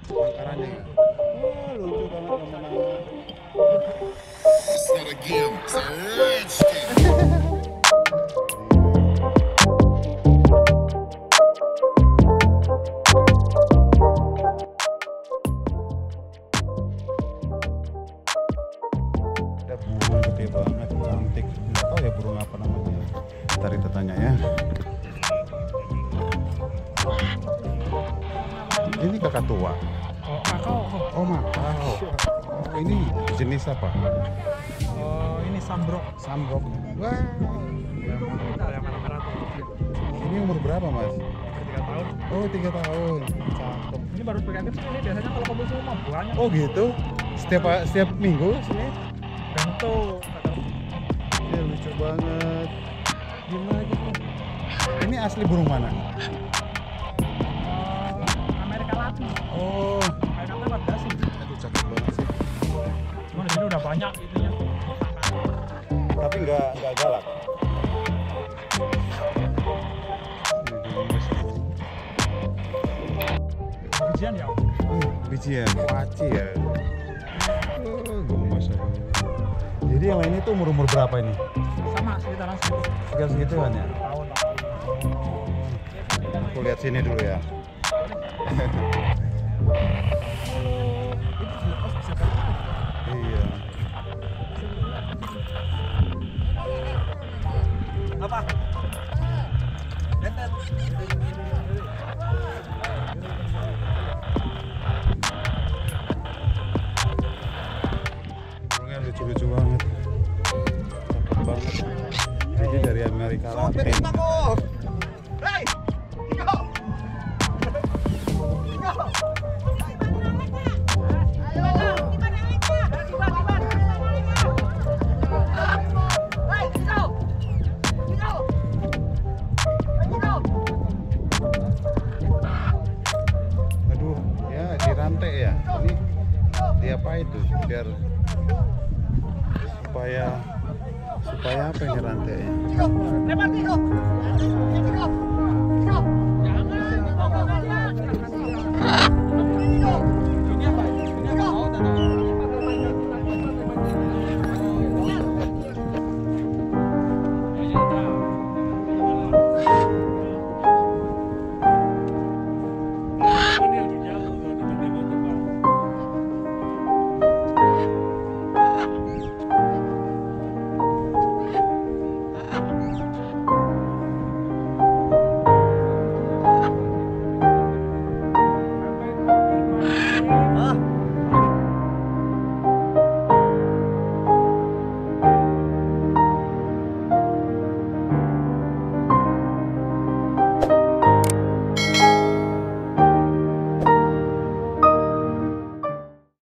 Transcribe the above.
Angkarannya nggak? Wah, lucu banget teman-teman. It's not a game, it's a rich thing. Ada burung gede banget, cantik. Nggak tahu ya burung apa namanya. Ntar kita tanya ya. Ini kakak tua. Oh, makau. Oh, makau. Oh, ini jenis apa? Oh, ini sambrok. Sambrok. Wah. Yang merah-merah tuh. Ini umur berapa, Mas? 3 tahun. Oh, 3 tahun. Cakep. Ini baru preventif sih, ini biasanya kalau kumpul semua banyak. Oh, gitu. Setiap minggu sini. Bentuk. Ya, lucu banget. Gimana gitu? Ini asli burung mana? Amerika Latin. Oh, Amerika Latin apa sih? aduh cakep banget sih. Cuma di sini udah banyak itunya. Tapi nggak galak. Bijian ya. Bijian, paci ya. Gemes aku. Jadi yang lain itu umur berapa ini? Sama sekitaran segitu. Sekitar segituan ya? Tahun lah. Aku lihat sini dulu ya. Iya. Apa? Betet. Burungnya lucu-lucu banget. Cakep banget. Jadi dari Amerika Latin. Hei! Aduh, ya dirantai ya. Ini apa itu? Biar supaya apa ini rantainya? Lepas, Tiko!